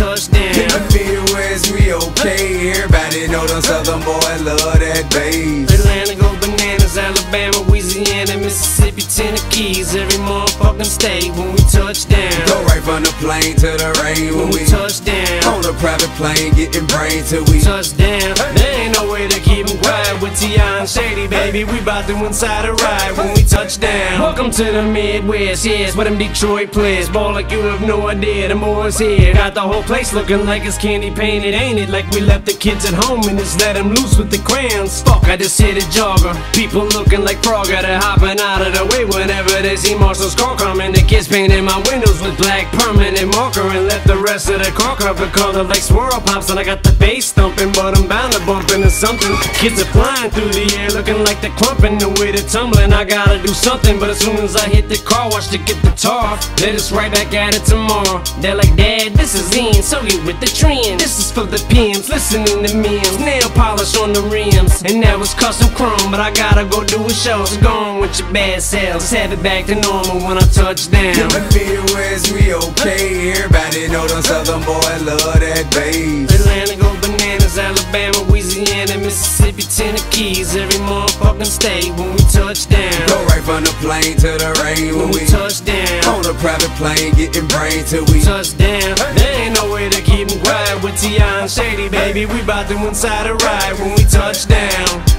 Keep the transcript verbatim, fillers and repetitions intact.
touch down. In the Midwest, we okay. Everybody know the Southern boy love that bass. Atlanta go bananas, Alabama, Louisiana, Mississippi, Tennessee. Every motherfucking state when we touch down. Go right from the plane to the rain when, When we we touch down. on a private plane, getting brains till we Touch down. There ain't no way to keep 'em quiet with T I and Shady, baby. We bout to inside a ride when we touch down. Welcome to the Midwest, yes, where them Detroit players ball like you have no idea. The boys here got the whole place looking like it's candy painted, ain't it? Like we left the kids at home and just let them loose with the crayons. Fuck, I just hit a jogger. People looking like frog, they're hopping out of the way whenever they see Marshall's car coming. The kids painted my windows with black permanent marker and left the rest of the car covered color like swirl pops. And I got the bass thumping, but I'm bound to bump into something. Kids are flying through the air looking like they're clumping. The way they're tumbling, I gotta do something. But as soon as I hit the car wash to get the tar, let us right back at it tomorrow. They're like, Dad, this is in, so you with the trend. This is for the P Ms, listening to memes. Nail polish on the rims, and that was custom chrome. But I gotta go do a show, so go on with your bad self. Just have it back to normal when I touch down. in the Midwest, we okay. Everybody know the Southern boy love that bass. Atlanta go bananas, Alabama, Louisiana, Mississippi, Tennessee. Every motherfucking state when we touch down. Go right from the plane to the rain When when we we touch down. on a private plane, getting brains till we Touch down. There ain't no way to keep 'em quiet with T I and Shady, baby. We bout to inside a ride when we touch down.